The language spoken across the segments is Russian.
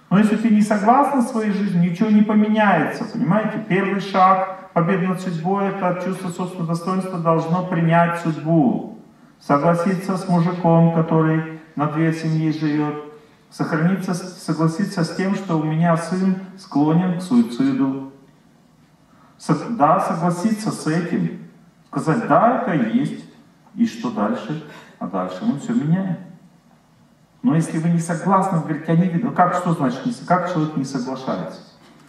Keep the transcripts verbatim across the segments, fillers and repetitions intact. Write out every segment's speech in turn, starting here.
Но если ты не согласна с своей жизнью, ничего не поменяется, понимаете? Первый шаг победы над судьбой — это чувство собственного достоинства должно принять судьбу. Согласиться с мужиком, который на две семьи живет. Сохраниться, согласиться с тем, что у меня сын склонен к суициду. Да, согласиться с этим. Сказать, да, это есть. И что дальше? А дальше мы все меняем. Но если вы не согласны, вы говорите, я не видно. Ну как, что значит, не, как человек не соглашается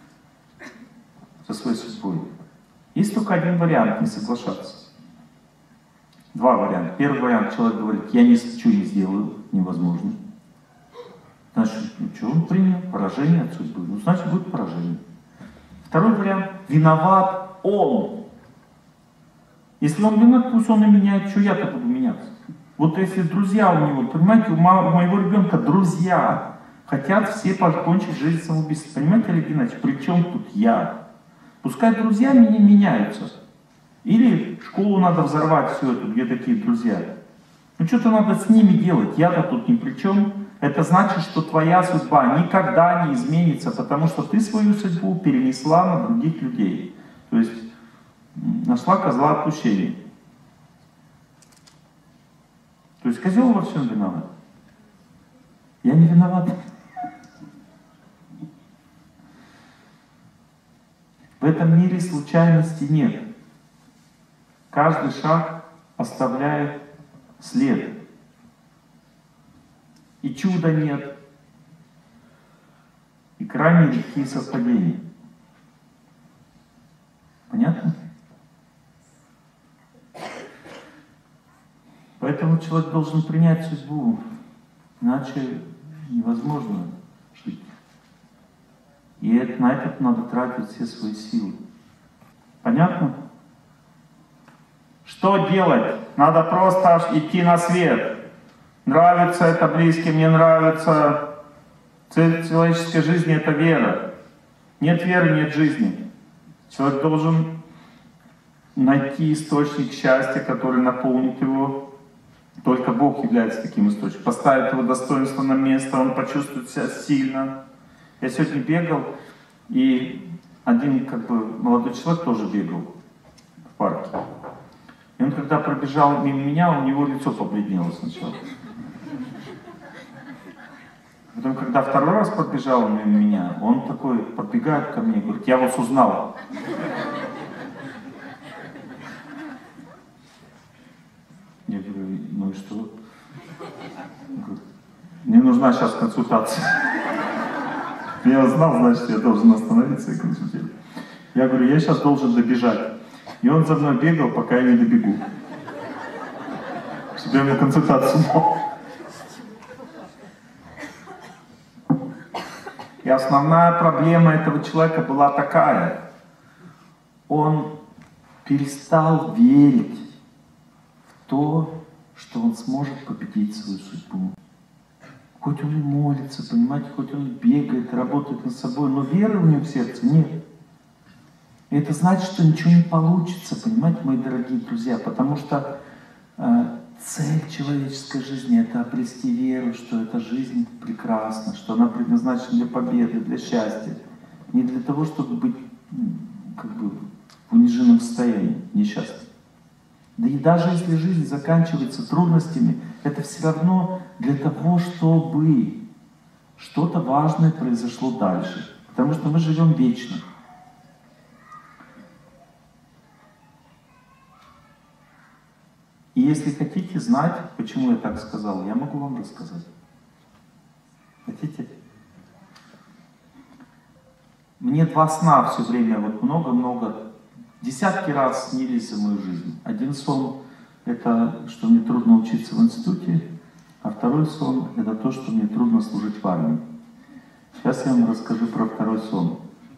со своей судьбой? Есть только один вариант не соглашаться. Два варианта. Первый вариант, человек говорит, я ничего не сделаю, невозможно. Значит, ну что, он принял поражение от судьбы. Ну, значит, будет поражение. Второй вариант, виноват он. Если он виноват, пусть он и меняет, что я-то буду меняться. Вот если друзья у него, понимаете, у моего ребенка друзья хотят все покончить жизнь самоубийством. Понимаете, Олег Геннадьевич, при чем тут я? Пускай друзья меня меняются. Или школу надо взорвать все это, где такие друзья. Ну что-то надо с ними делать, я-то тут ни при чем. Это значит, что твоя судьба никогда не изменится, потому что ты свою судьбу перенесла на других людей. То есть нашла козла отпущения. То есть козел во всем виноват. Я не виноват. В этом мире случайности нет. Каждый шаг оставляет след. И чуда нет. И крайне редкие совпадения. Понятно? Поэтому человек должен принять судьбу, иначе невозможно жить. И это, на это надо тратить все свои силы. Понятно? Что делать? Надо просто идти на свет. Нравится это близким, не нравится. Цель человеческой жизни — это вера. Нет веры, нет жизни. Человек должен найти источник счастья, который наполнит его. Только Бог является таким источником. Поставит его достоинство на место, он почувствует себя сильно. Я сегодня бегал, и один как бы молодой человек тоже бегал в парке. И он когда пробежал мимо меня, у него лицо побледнело сначала. Потом, когда второй раз пробежал мимо меня, он такой подбегает ко мне и говорит, я вас узнал. Я говорю, ну и что? Он говорит, мне нужна сейчас консультация. Я знал, значит, я должен остановиться и консультировать. Я говорю, я сейчас должен добежать. И он за мной бегал, пока я не добегу. Чтобы я ему консультацию дал. И основная проблема этого человека была такая. Он перестал верить в то, что он сможет победить свою судьбу. Хоть он и молится, понимаете, хоть он бегает, работает над собой, но веры у него в сердце нет. И это значит, что ничего не получится, понимаете, мои дорогие друзья, потому что э, цель человеческой жизни — это обрести веру, что эта жизнь прекрасна, что она предназначена для победы, для счастья. Не для того, чтобы быть как бы в униженном состоянии, несчастным. Да и даже если жизнь заканчивается трудностями, это все равно для того, чтобы что-то важное произошло дальше. Потому что мы живем вечно. И если хотите знать, почему я так сказал, я могу вам рассказать. Хотите? Мне два сна все время, вот много-много, десятки раз снились за мою жизнь. Один сон — это что мне трудно учиться в институте, а второй сон — это то, что мне трудно служить в армии. Сейчас я вам расскажу про второй сон.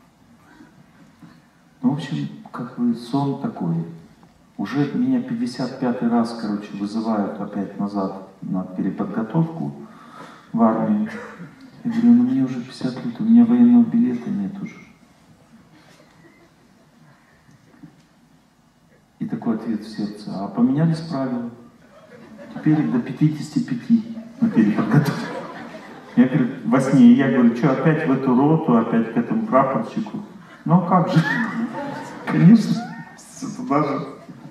Ну, в общем, как бы сон такой. Уже меня пятьдесят пятый раз, короче, вызывают опять назад на переподготовку в армию. Я говорю, ну мне уже пятьдесят лет, у меня военного билета нет уже. И такой ответ в сердце, а поменялись правила. Теперь до пятидесяти пяти на переподготовку. Я говорю, во сне, я говорю, что опять в эту роту, опять к этому прапорщику? Ну а как же? Конечно, туда же.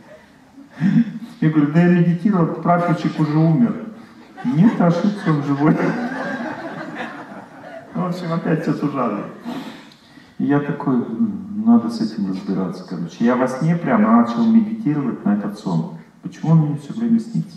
Я говорю, да я медитировал, прапорщик уже умер. Нет, ошибся, он живой. В общем, опять все тужали. И я такой, надо с этим разбираться, короче. Я во сне прямо начал медитировать на этот сон. Почему он мне все время снится?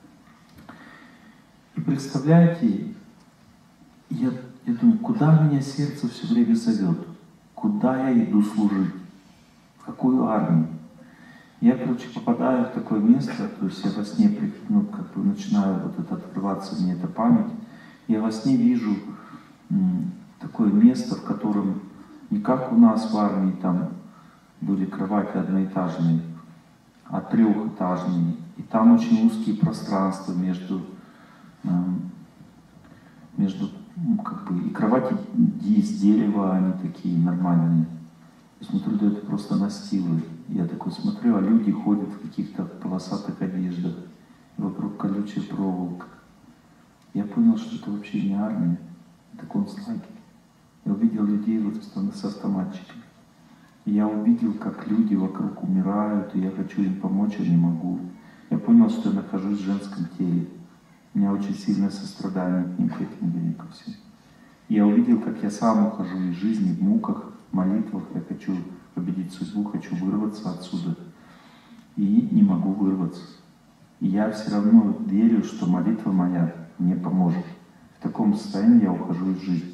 И представляете, я, я думаю, куда меня сердце все время зовет? Куда я иду служить? В какую армию? Я, короче, попадаю в такое место, то есть я во сне, ну, как бы начинаю вот это открываться мне эта память. Я во сне вижу м, такое место, в котором не как у нас в армии, там были кровати одноэтажные, а трехэтажные. И там очень узкие пространства между, э, между ну, как бы, и кровати из дерева, они такие нормальные. Я смотрю, да это просто настилы. Я такой смотрю, а люди ходят в каких-то полосатых одеждах, вокруг колючая проволока. Я понял, что это вообще не армия, это концлагерь. Я увидел людей вот с автоматчиками. И я увидел, как люди вокруг умирают, и я хочу им помочь, а не могу. Я понял, что я нахожусь в женском теле. У меня очень сильное сострадание к ним, к этим людям, ко всем. Я увидел, как я сам ухожу из жизни в муках, в молитвах. Я хочу победить судьбу, хочу вырваться отсюда. И не могу вырваться. И я все равно верю, что молитва моя мне поможет. В таком состоянии я ухожу из жизни.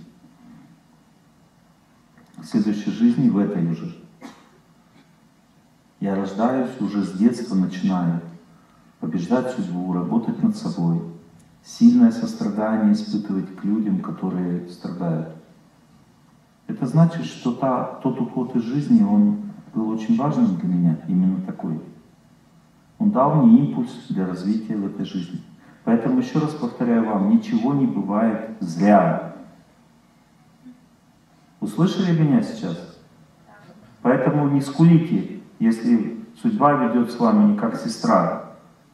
В следующей жизни, в этой уже, я рождаюсь, уже с детства начинаю побеждать судьбу, работать над собой, сильное сострадание испытывать к людям, которые страдают. Это значит, что та, тот уход из жизни, он был очень важным для меня, именно такой. Он дал мне импульс для развития в этой жизни. Поэтому еще раз повторяю вам, ничего не бывает зря. Услышали меня сейчас? Поэтому не скулите, если судьба ведет с вами не как сестра.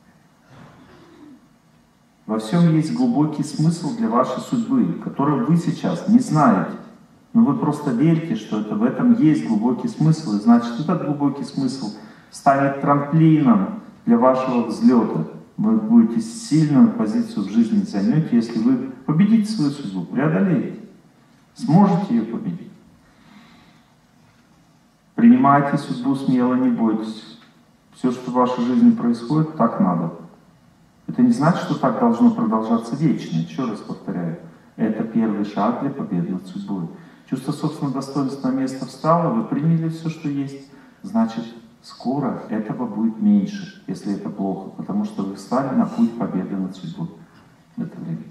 Во всем есть глубокий смысл для вашей судьбы, который вы сейчас не знаете. Но вы просто верьте, что это, в этом есть глубокий смысл. И значит, этот глубокий смысл станет трамплином для вашего взлета. Вы будете сильную позицию в жизни займете, если вы победите свою судьбу, преодолеете. Сможете ее победить. Принимайте судьбу смело, не бойтесь. Все, что в вашей жизни происходит, так надо. Это не значит, что так должно продолжаться вечно. Еще раз повторяю. Это первый шаг для победы над судьбой. Чувство собственного достоинства на место встало, вы приняли все, что есть. Значит, скоро этого будет меньше, если это плохо. Потому что вы встали на путь победы над судьбой в это время.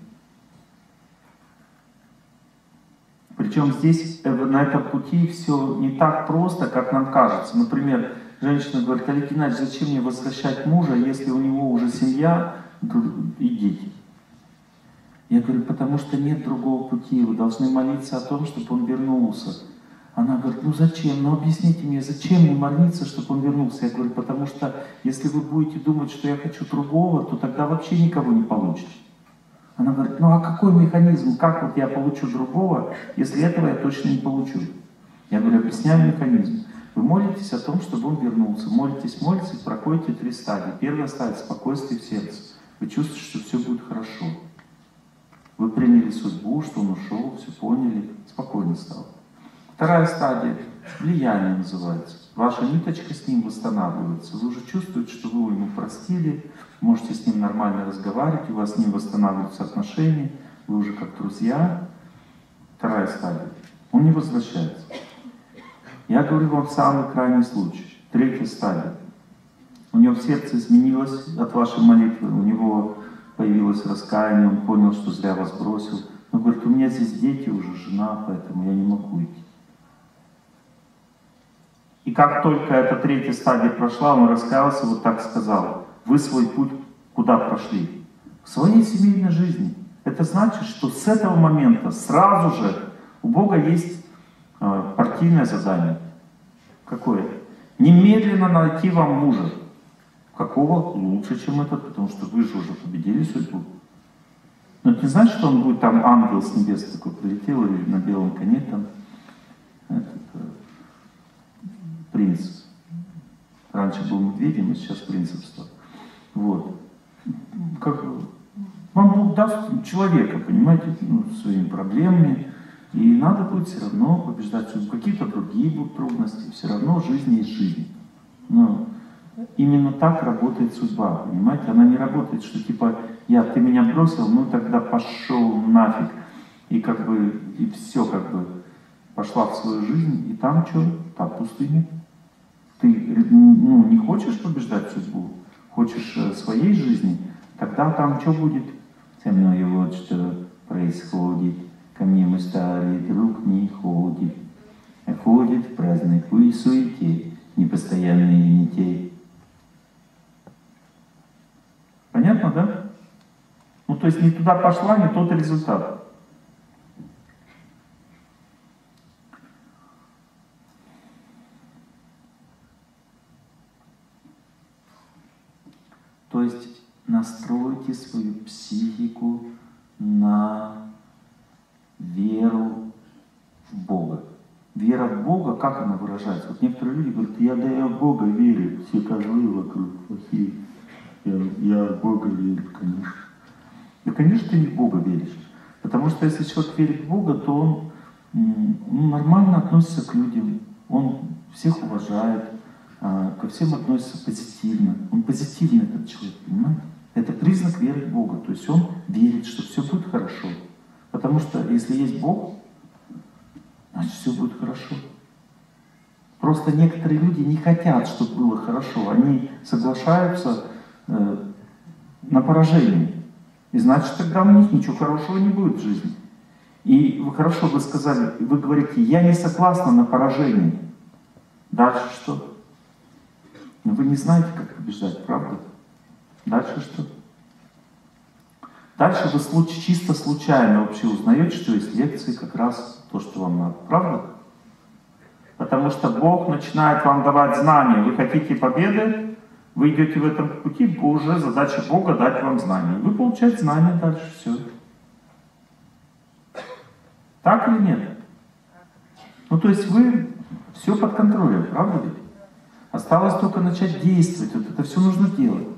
Причем здесь, на этом пути, все не так просто, как нам кажется. Например, женщина говорит: Олег Геннадьевич, зачем мне возвращать мужа, если у него уже семья и дети? Я говорю: потому что нет другого пути, вы должны молиться о том, чтобы он вернулся. Она говорит: ну зачем? Ну объясните мне, зачем мне молиться, чтобы он вернулся? Я говорю: потому что если вы будете думать, что я хочу другого, то тогда вообще никого не получите. Она говорит: ну а какой механизм, как вот я получу другого, если этого я точно не получу? Я говорю: объясняю механизм. Вы молитесь о том, чтобы он вернулся. Молитесь, молитесь, проходите три стадии. Первая стадия — спокойствие в сердце. Вы чувствуете, что все будет хорошо. Вы приняли судьбу, что он ушел, все поняли, спокойно стало. Вторая стадия — влияние называется. Ваша ниточка с ним восстанавливается. Вы уже чувствуете, что вы ему простили, можете с ним нормально разговаривать, у вас с ним восстанавливаются отношения, вы уже как друзья. Вторая стадия. Он не возвращается. Я говорю вам самый крайний случай. Третья стадия. У него в сердце изменилось от вашей молитвы, у него появилось раскаяние, он понял, что зря вас бросил. Он говорит: у меня здесь дети уже, жена, поэтому я не могу идти. И как только эта третья стадия прошла, он раскаялся, вот так сказал: вы свой путь куда прошли? В своей семейной жизни. Это значит, что с этого момента сразу же у Бога есть э, партийное задание. Какое? Немедленно найти вам мужа. Какого? Лучше, чем этот, потому что вы же уже победили судьбу. Но ты не знаешь, что он будет там ангел с небес такой прилетел, или на белом коне там этот, принц. Раньше был медведем, а сейчас принцем стал. Вот. Как, вам Бог даст человека, понимаете, ну, своими проблемами, и надо будет все равно побеждать судьбу. Какие-то другие будут трудности, все равно жизнь есть жизнь. Но именно так работает судьба, понимаете? Она не работает, что типа, я, ты меня бросил, ну тогда пошел нафиг. И как бы, и все как бы пошла в свою жизнь, и там что? Там пустыня. Ты ну, не хочешь побеждать судьбу, хочешь своей жизни, тогда там что будет? Со мной вот что происходит, ко мне мой старый друг не ходит, а ходит в праздной суете, непостоянные нитей. Понятно, да? Ну то есть не туда пошла, не тот результат. То есть настройте свою психику на веру в Бога. Вера в Бога, как она выражается? Вот некоторые люди говорят, я да я в Бога верю, все козлы вокруг плохие. Я, я в Бога верю, конечно. Да, конечно, ты не в Бога веришь. Потому что если человек верит в Бога, то он ну, нормально относится к людям, он всех уважает, ко всем относится позитивно. Он позитивный этот человек, понимаете? Это признак веры в Бога. То есть он верит, что все будет хорошо. Потому что если есть Бог, значит все будет хорошо. Просто некоторые люди не хотят, чтобы было хорошо. Они соглашаются э, на поражение. И значит тогда у них ничего хорошего не будет в жизни. И вы хорошо вы сказали, вы говорите, я не согласна на поражение. Дальше что? Но вы не знаете, как побеждать, правда? Дальше что? Дальше вы случ, чисто случайно вообще узнаете, что есть лекции как раз то, что вам надо. Правда? Потому что Бог начинает вам давать знания. Вы хотите победы, вы идете в этом пути, уже задача Бога дать вам знания. Вы получаете знания дальше, все. Так или нет? Ну то есть вы все под контролем, правда ведь? Осталось только начать действовать. Вот это все нужно делать.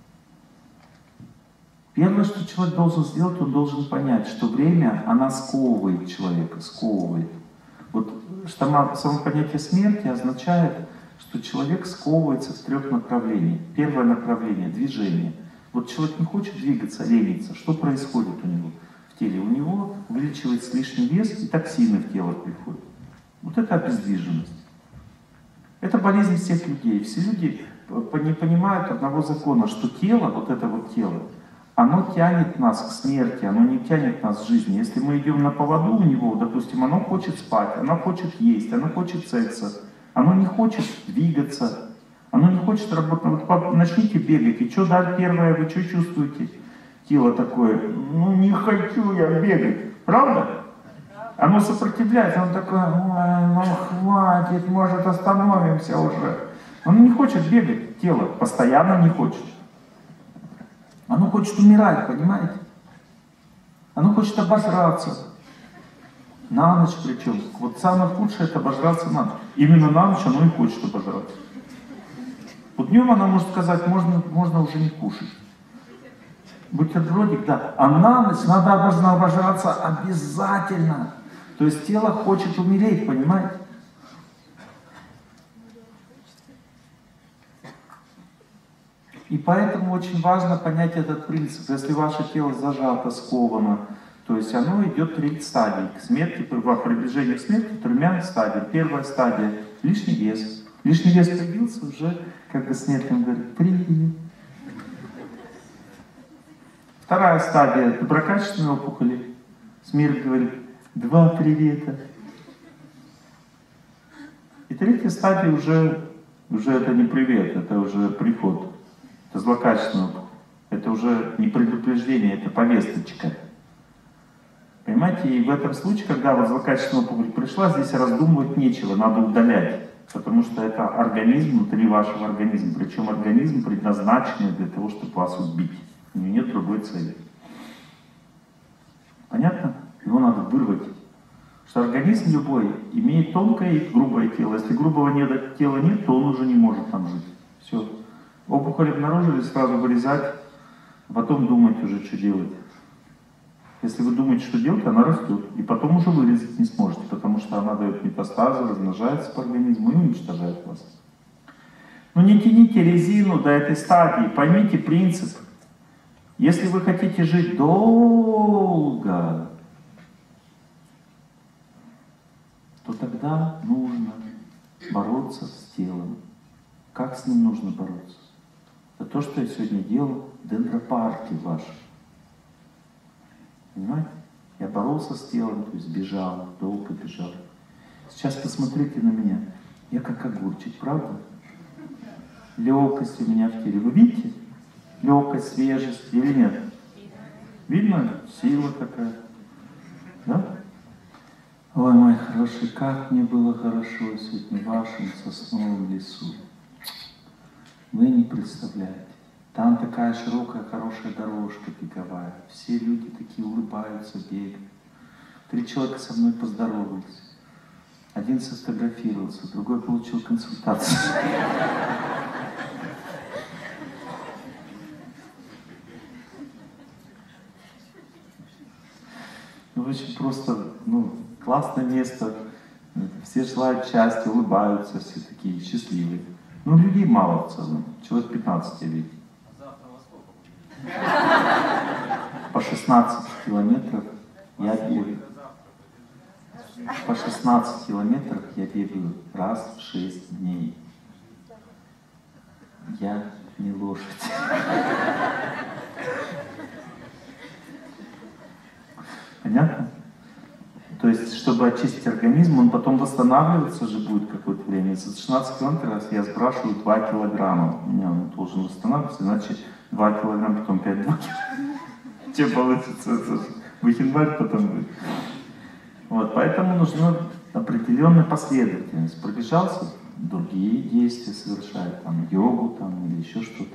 Первое, что человек должен сделать, он должен понять, что время, она сковывает человека, сковывает. Вот само, само понятие смерти означает, что человек сковывается в трех направлениях. Первое направление — движение. Вот человек не хочет двигаться, ленится. Что происходит у него в теле? У него увеличивается лишний вес, и токсины в тело приходят. Вот это обездвиженность. Это болезнь всех людей. Все люди не понимают одного закона, что тело, вот это вот тело, оно тянет нас к смерти, оно не тянет нас к жизни. Если мы идем на поводу у него, допустим, оно хочет спать, оно хочет есть, оно хочет секса, оно не хочет двигаться, оно не хочет работать. Вот начните бегать, и что дальше первое, вы что чувствуете? Тело такое, ну не хочу я бегать, правда? Оно сопротивляется, оно такое, ой, ну хватит, может остановимся уже. Оно не хочет бегать, тело постоянно не хочет. Оно хочет умирать, понимаете? Оно хочет обожраться. На ночь причем. Вот самое худшее — это обожраться на ночь. Именно на ночь оно и хочет обожраться. Вот днем оно может сказать, можно, можно уже не кушать. Бутербродик, да. А на ночь надо должна обожраться обязательно. То есть тело хочет умереть, понимаете? И поэтому очень важно понять этот принцип. Если ваше тело зажато, сковано, то есть оно идет три стадии к смерти, по приближению к смерти тремя стадиями. Первая стадия — лишний вес. Лишний вес появился, уже как бы смерть говорит, привет. Вторая стадия — доброкачественные опухоли. Смерть говорит, два привета. И третья стадия уже, уже это не привет, это уже приход. Это злокачественная опухоль. Это уже не предупреждение, это повесточка. Понимаете, и в этом случае, когда вот злокачественная опухоль пришла, здесь раздумывать нечего, надо удалять. Потому что это организм внутри вашего организма. Причем организм предназначенный для того, чтобы вас убить. У него нет другой цели. Понятно? Его надо вырвать. Что организм любой имеет тонкое и грубое тело. Если грубого нет, тела нет, то он уже не может там жить. Все. Опухоль обнаружили, сразу вырезать, а потом думать уже, что делать. Если вы думаете, что делать, она растет. И потом уже вырезать не сможете, потому что она дает метастазы, размножается по организму и уничтожает вас. Но не тяните резину до этой стадии. Поймите принцип. Если вы хотите жить долго, то тогда нужно бороться с телом. Как с ним нужно бороться? Это то, что я сегодня делал в дендропарке вашем. Понимаете? Я боролся с телом, то есть бежал, долго бежал. Сейчас посмотрите на меня. Я как огурчик, правда? Легкость у меня в теле. Вы видите? Легкость, свежесть или нет? Видно? Сила такая. Да? Ой, мои хорошие, как мне было хорошо сегодня в вашем сосновом лесу. Вы не представляете. Там такая широкая, хорошая дорожка беговая. Все люди такие улыбаются, бегают. Три человека со мной поздоровались. Один сфотографировался, другой получил консультацию. Ну, очень просто, ну, классное место. Все желают счастья, улыбаются, все такие счастливые. Ну, людей мало в целом. Человек пятнадцать я видел. По шестнадцать километров я бегаю. По шестнадцать километров я бегаю раз в шесть дней. Я не лошадь. Понятно? То есть, чтобы очистить организм, он потом восстанавливаться же будет какое-то время. За шестнадцать километров я сбрасываю два килограмма. У меня он должен восстанавливаться, иначе два килограмма, потом пять два килограмма. Что получится? Это же Бухенвальд потом будет. Вот, поэтому нужна определенная последовательность. Пробежался, другие действия совершает, там, йогу там, или еще что-то.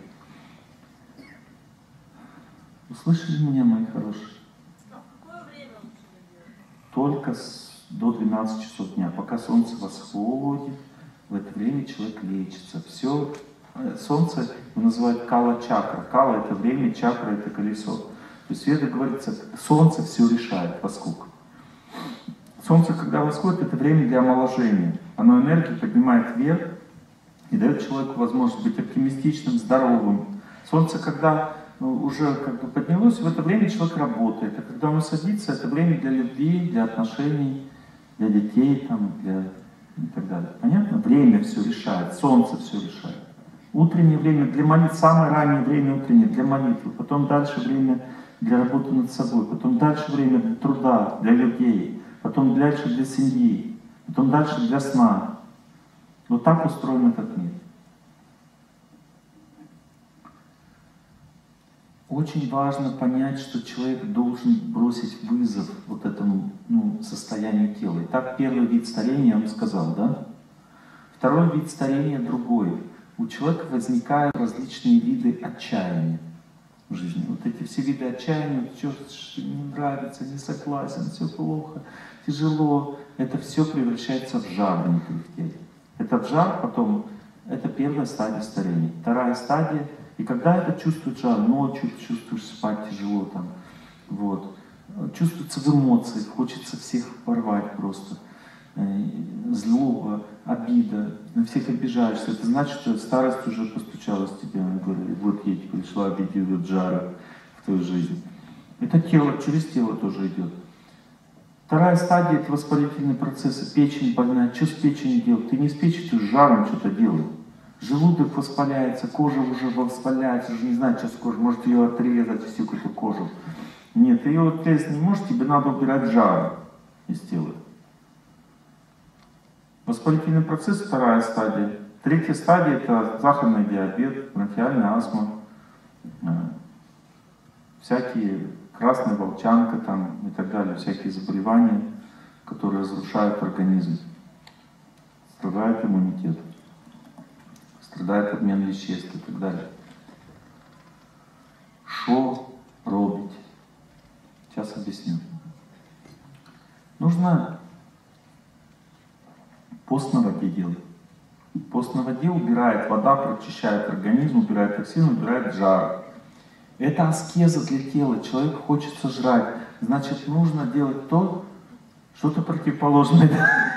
Услышали меня, мои хорошие? Только с, до двенадцати часов дня, пока солнце восходит, в это время человек лечится. Все, солнце называют кала-чакра. Кала — это время, чакра — это колесо. То есть в ведах говорится, солнце все решает, воскок. Солнце, когда восходит, это время для омоложения. Оно энергию поднимает вверх и дает человеку возможность быть оптимистичным, здоровым. Солнце, когда уже как бы поднялось, в это время человек работает. А когда он садится, это время для любви, для отношений, для детей там, для... и так далее. Понятно? Время все решает, солнце все решает. Утреннее время для молитвы, самое раннее время утреннее для молитвы, потом дальше время для работы над собой, потом дальше время для труда, для людей, потом дальше для семьи, потом дальше для сна. Вот так устроен этот мир. Очень важно понять, что человек должен бросить вызов вот этому, ну, состоянию тела. Итак, первый вид старения, я вам сказал, да? Второй вид старения другой. У человека возникают различные виды отчаяния в жизни. Вот эти все виды отчаяния, что не нравится, не согласен, все плохо, тяжело. Это все превращается в жар внутри в теле. Этот жар потом, это первая стадия старения. Вторая стадия. И когда это чувствует жар, ночью чувствуешь, спать тяжело там, вот. Чувствуется в эмоциях, хочется всех порвать просто. Злоба, обида, на всех обижаешься. Это значит, что старость уже постучалась в тебя. Она говорит, вот едь, пришла обида от жара в твою жизнь. Это тело, через тело тоже идет. Вторая стадия — это воспалительные процессы. Печень больная. Что с печенью делать? Ты не с печенью, ты с жаром что-то делаешь. Желудок воспаляется, кожа уже воспаляется, уже не знаю, что с кожей, может ее отрезать, всю эту кожу. Нет, ты ее отрезать не можешь, тебе надо убирать жар из тела. Воспалительный процесс — вторая стадия. Третья стадия — это сахарный диабет, бронхиальная астма, всякие красная волчанка там и так далее, всякие заболевания, которые разрушают организм, страдает иммунитет. Страдает обмен веществ и так далее. Что робить? Сейчас объясню. нужно пост на воде делать. Пост на воде убирает вода, прочищает организм, убирает токсины, убирает жар. Это аскеза для тела. Человеку хочется жрать. Значит, нужно делать то, что-то противоположное.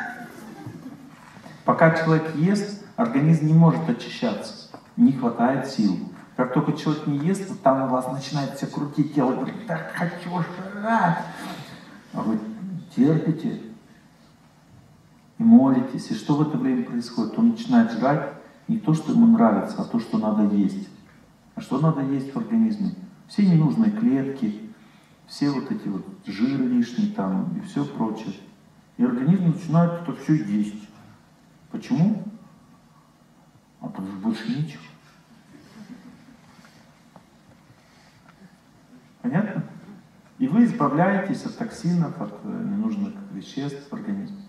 Пока человек ест, организм не может очищаться. Не хватает сил. Как только человек не ест, вот там у вас начинает все крутить тело. Говорит, так хочу жрать. А вы терпите и молитесь. И что в это время происходит? Он начинает жрать не то, что ему нравится, а то, что надо есть. А что надо есть в организме? Все ненужные клетки, все вот эти вот жиры лишние там и все прочее. И организм начинает это все есть. Почему? А потому что больше нечего. Понятно? И вы избавляетесь от токсинов, от ненужных веществ в организме.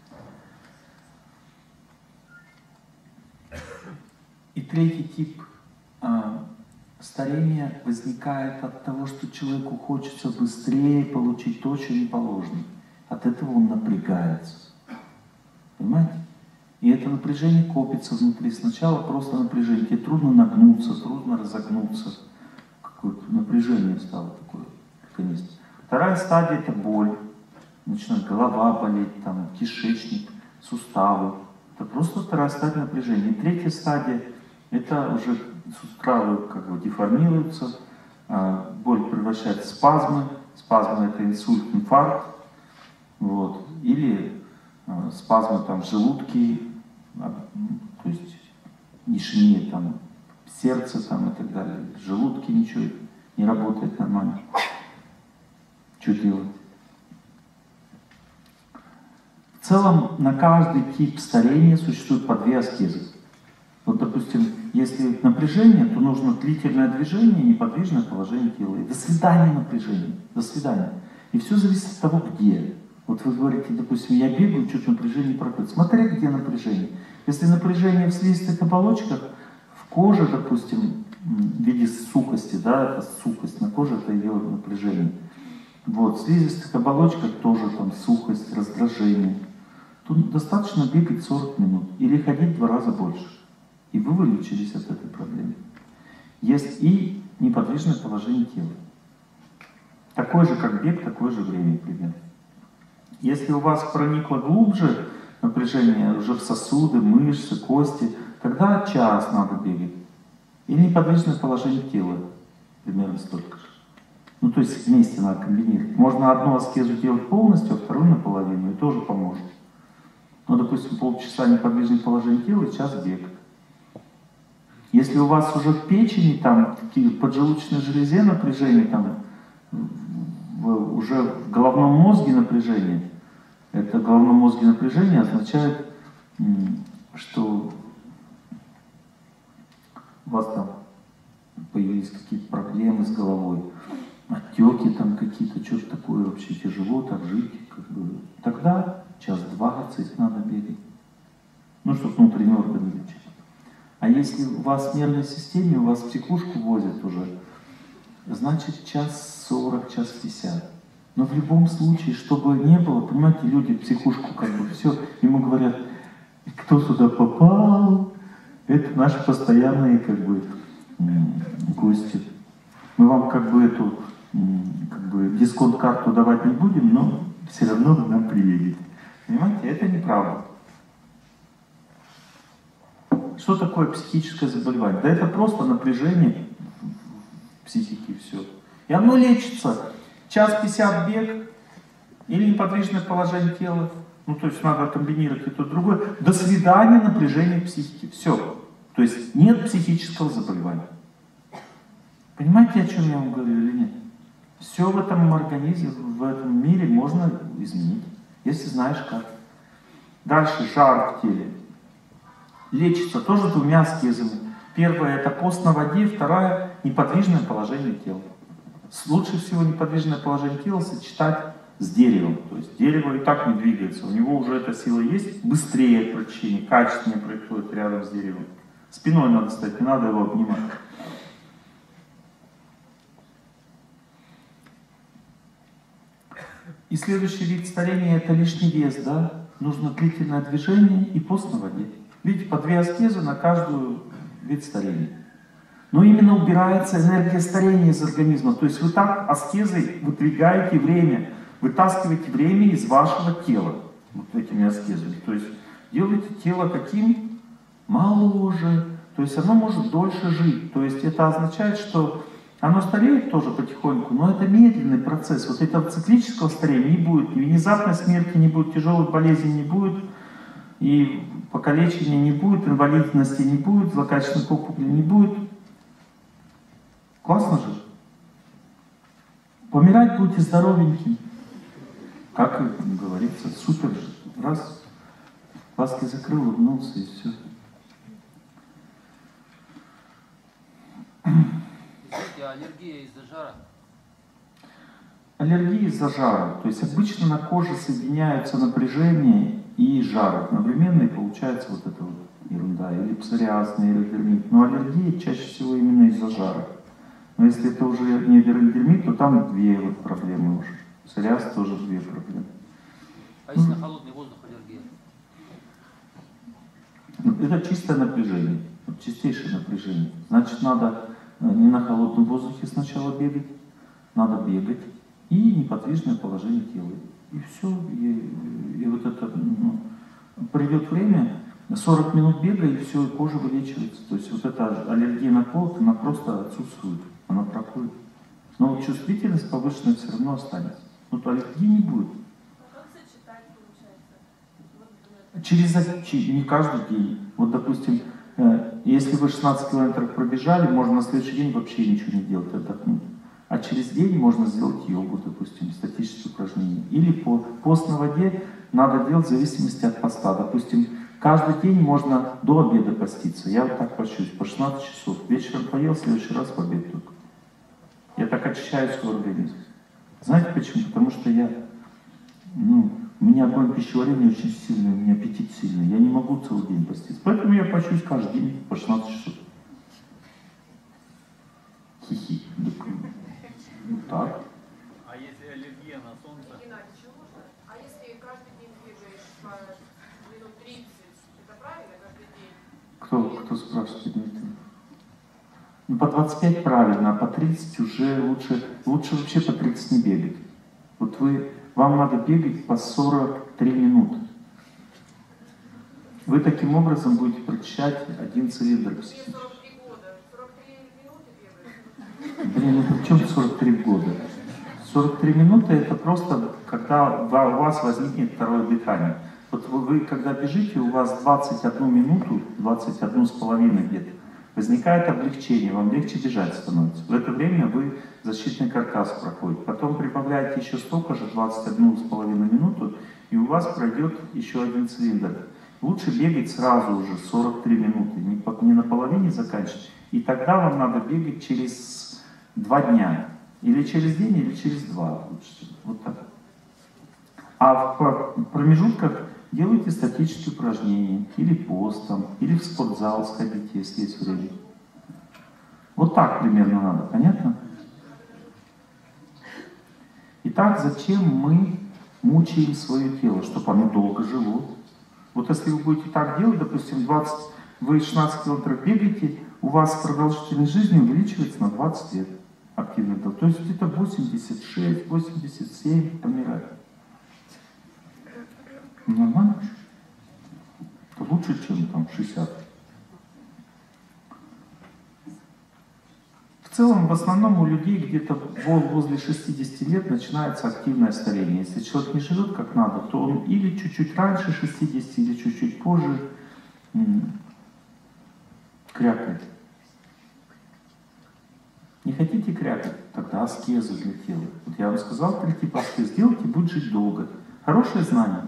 И третий тип а, старения возникает от того, что человеку хочется быстрее получить то, что не положено. От этого он напрягается. Понимаете? И это напряжение копится внутри. Сначала просто напряжение. Тебе трудно нагнуться, трудно разогнуться. Какое-то напряжение стало такое. Конечно. Вторая стадия — это боль. Начинает голова болеть, там, кишечник, суставы. Это просто вторая стадия напряжения. И третья стадия — это уже суставы как бы деформируются, боль превращается в спазмы. Спазмы — это инсульт, инфаркт. Вот. Или спазмы там в желудке, то есть ишемия там сердце там и так далее. В желудке ничего не работает нормально. Что делать? В целом на каждый тип старения существует по две аскезы. Вот, допустим, если напряжение, то нужно длительное движение, неподвижное положение тела. И до свидания напряжение, до свидания. И все зависит от того, где. Вот вы говорите, допустим, я бегаю, что-то напряжение проходит. Смотри, где напряжение. Если напряжение в слизистых оболочках, в коже, допустим, в виде сухости, да, это сухость на коже, это ее напряжение. Вот, в слизистых оболочках тоже там сухость, раздражение. Тут достаточно бегать сорок минут или ходить в два раза больше. И вы вылечились от этой проблемы. Есть и неподвижное положение тела. Такое же, как бег, такое же время примерно. Если у вас проникло глубже напряжение уже в сосуды, мышцы, кости, тогда час надо бегать. И неподвижное положение тела примерно столько же. Ну, то есть вместе надо комбинировать. Можно одну аскезу делать полностью, а вторую наполовину, и тоже поможет. Ну, допустим, полчаса неподвижное положение тела и час бег. Если у вас уже в печени, там, в поджелудочной железе напряжение, там, в, уже в головном мозге напряжение, это головном мозге напряжение означает, что у вас там появились какие-то проблемы с головой, отеки там какие-то, что-то такое вообще тяжело так жить, как бы. Тогда час двадцать надо бегать, ну, чтобы внутренние органы лечить. А если у вас в нервной системе, у вас психушку возят уже, значит час сорок, час пятьдесят. Но в любом случае, чтобы не было, понимаете, люди психушку как бы все, ему говорят, кто сюда попал, это наши постоянные как бы гости. Мы вам как бы эту как бы дисконт-карту давать не будем, но все равно вы нам приедете. Понимаете, это неправда. Что такое психическое заболевание? Да это просто напряжение в психике и все. И оно лечится. Час пятьдесят бег или неподвижное положение тела. Ну, то есть надо комбинировать и то, и другое. До свидания, напряжение психики. Все. То есть нет психического заболевания. Понимаете, о чем я вам говорю или нет? Все в этом организме, в этом мире можно изменить, если знаешь как. Дальше жар в теле. Лечится тоже двумя аскезами. Первая — это пост на воде, вторая — неподвижное положение тела. Лучше всего неподвижное положение тела сочетать с деревом. То есть дерево и так не двигается, у него уже эта сила есть, быстрее прочищение, качественнее происходит рядом с деревом. Спиной надо стоять, не надо его обнимать. И следующий вид старения — это лишний вес, да? Нужно длительное движение и пост на воде. Видите, по две аскезы на каждую вид старения. Но именно убирается энергия старения из организма. То есть вы так аскезой выдвигаете время, вытаскиваете время из вашего тела. Вот этими аскезами. То есть делаете тело каким? Моложе. То есть оно может дольше жить. То есть это означает, что оно стареет тоже потихоньку, но это медленный процесс. Вот этого циклического старения не будет. Ни внезапной смерти не будет, тяжелых болезней не будет, и покалечения не будет, инвалидности не будет, злокачественных опухолей не будет. Классно же? Помирать будете здоровеньким. Как говорится, супер же. Раз, глазки закрыл, улыбнулся и все. А аллергия из-за жара? Аллергия из-за жара. То есть обычно на коже соединяются напряжение и жар одновременно, и получается вот эта вот ерунда. Или псориазный, или дермит. Но аллергия чаще всего именно из-за жара. Но если это уже не дермит, то там две вот проблемы уже. Псориаз тоже две проблемы. А если на холодный воздух аллергия? Это чистое напряжение. Вот чистейшее напряжение. Значит, надо не на холодном воздухе сначала бегать, надо бегать и неподвижное положение тела. И все. И, и вот это, ну, придет время, сорок минут бега, и все, и кожа вылечивается. То есть вот эта аллергия на холод, она просто отсутствует, она проходит. Но вот чувствительность повышенная все равно останется. Но то аллергии не будет. А как сочетать получается? Через, не каждый день. Вот, допустим, если вы шестнадцать километров пробежали, можно на следующий день вообще ничего не делать, отдохнуть. А через день можно сделать йогу, допустим, статические упражнения. Или по пост на воде надо делать в зависимости от поста. Допустим, каждый день можно до обеда поститься. Я вот так пощусь, по шестнадцать часов. Вечером поел, в следующий раз в обед только. Я так очищаю свой организм. Знаете почему? Потому что я, ну, у меня огонь пищеварения очень сильный, у меня аппетит сильный. Я не могу целый день поститься. Поэтому я пощусь каждый день по шестнадцать часов. Хи-хи. Ну так. А если аллергия на солнце? Геннадий, чего можно? А если каждый день бегаешь по минут тридцать, это правильно каждый день? Кто, кто спрашивает, Дмитрий? Ну, по двадцать пять правильно, а по тридцать уже лучше, лучше вообще по тридцать не бегать. Вот вы, вам надо бегать по сорок три минуты. Вы таким образом будете прочищать один цилиндр. Мне сорок три года. сорок три минуты бегаешь? Блин, ну при чем сорок три года? сорок три минуты это просто, когда у вас возникнет второе дыхание. Вот вы, вы когда бежите, у вас двадцать одну минуту, двадцать одну с половиной где-то, возникает облегчение, вам легче бежать становится. В это время вы защитный каркас проходит. Потом прибавляете еще столько же, двадцать одну с половиной минуту, и у вас пройдет еще один цилиндр. Лучше бегать сразу уже сорок три минуты, не, по, не на половине заканчивать. И тогда вам надо бегать через два дня. Или через день, или через два. Лучше. Вот так. А в промежутках делайте статические упражнения, или постом, или в спортзал сходите, если есть время. Вот так примерно надо, понятно? Итак, зачем мы мучаем свое тело? Чтобы оно долго жило. Вот если вы будете так делать, допустим, двадцать, вы шестнадцать километров бегаете, у вас продолжительность жизни увеличивается на двадцать лет. Активно. То есть где-то восемьдесят шесть, восемьдесят семь помирает. Нормально? Это лучше, чем там шестьдесят. В целом, в основном у людей где-то возле шестидесяти лет начинается активное старение. Если человек не живет как надо, то он или чуть-чуть раньше шестидесяти, или чуть-чуть позже крякает. Не хотите крякать? Тогда аскезу для тела. Вот я вам сказал, три типа аскез. Сделайте, будет жить долго. Хорошее знание.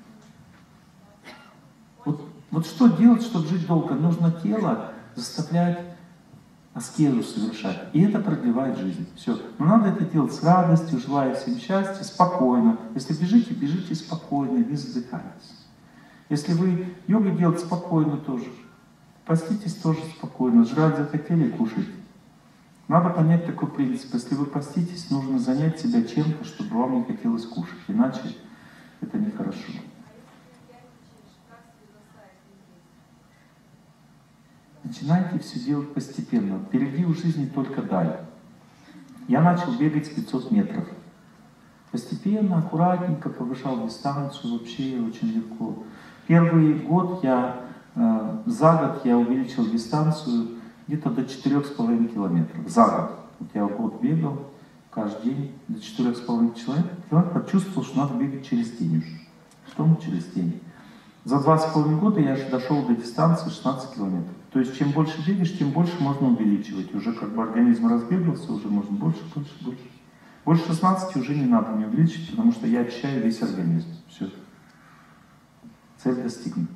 Вот, вот что делать, чтобы жить долго? Нужно тело заставлять аскезу совершать. И это продлевает жизнь. Все. Но надо это делать с радостью, желая всем счастья, спокойно. Если бежите, бежите спокойно, не задыхайтесь. Если вы йогу делаете спокойно тоже. Поститесь тоже спокойно. Жрать захотели, кушайте. Надо понять такой принцип. Если вы поститесь, нужно занять себя чем-то, чтобы вам не хотелось кушать. Иначе это нехорошо. Начинайте все делать постепенно. Впереди в жизни только дай. Я начал бегать с пятисот метров. Постепенно, аккуратненько повышал дистанцию, вообще очень легко. Первый год я, э, за год я увеличил дистанцию где-то до четырёх с половиной километров. За год. Вот я год бегал, каждый день до четырёх с половиной километров. Почувствовал, что надо бегать через день уже. Потом через день. За два с половиной года я же дошел до дистанции шестнадцать километров. То есть чем больше бегаешь, тем больше можно увеличивать. Уже как бы организм разбегался, уже можно больше, больше, больше. Больше шестнадцати уже не надо не увеличить, потому что я очищаю весь организм. Все. Цель достигнута.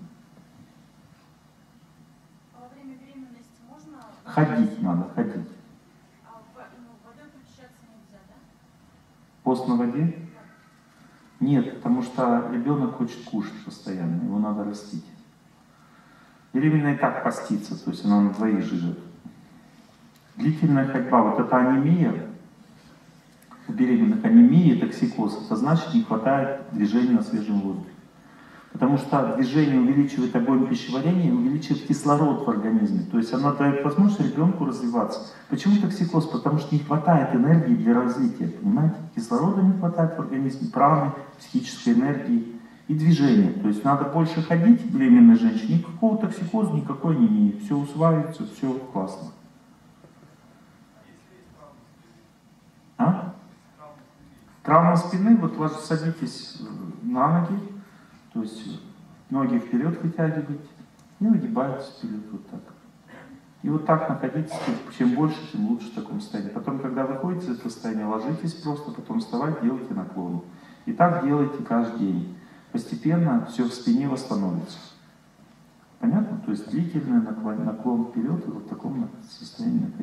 А во время беременности можно... Ходить надо, ходить. А ну, водой причащаться нельзя, да? Пост на воде? Нет, потому что ребенок хочет кушать постоянно, его надо растить. Беременная и так постится, то есть она на двоих живет. Длительная ходьба, вот эта анемия, у беременных анемия, токсикоз, это значит не хватает движения на свежем воздухе. Потому что движение увеличивает объем пищеварения, увеличивает кислород в организме. То есть она дает возможность ребенку развиваться. Почему токсикоз? Потому что не хватает энергии для развития. Понимаете? Кислорода не хватает в организме, праны, психической энергии и движения. То есть надо больше ходить беременной женщине. Никакого токсикоза, никакой анемии. Все усваивается, все классно. А? Травма спины, вот вы садитесь на ноги, то есть ноги вперед вытягиваете и выгибаетесь вперед вот так. И вот так находитесь, чем больше, тем лучше в таком состоянии. Потом, когда выходите из этого состояния, ложитесь просто, потом вставайте, делайте наклон. И так делайте каждый день. Постепенно все в спине восстановится. Понятно? То есть длительный наклон, наклон вперед и вот в таком состоянии.